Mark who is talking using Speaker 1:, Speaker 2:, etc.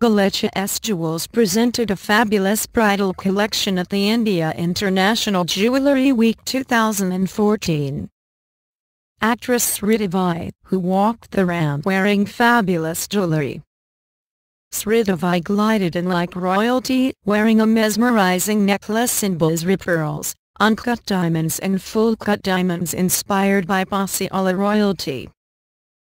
Speaker 1: Golecha Jewels presented a fabulous bridal collection at the India International Jewellery Week 2014. Actress Sridevi, who walked the ramp wearing fabulous jewellery. Sridevi glided in like royalty, wearing a mesmerizing necklace in bizarre pearls, uncut diamonds and full-cut diamonds inspired by Pasiala royalty.